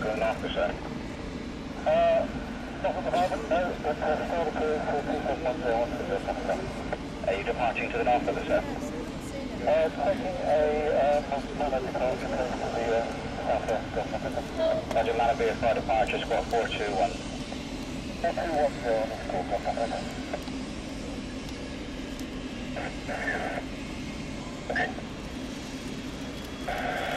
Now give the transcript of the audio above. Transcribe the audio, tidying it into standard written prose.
Good officer. Not at the moment, no, but still the crew for 2710. Are you departing to the north of the sir? Taking a multi-manner departure to the southwest. Roger, man, be for departure, squad 421. 4210 on the school top. Okay.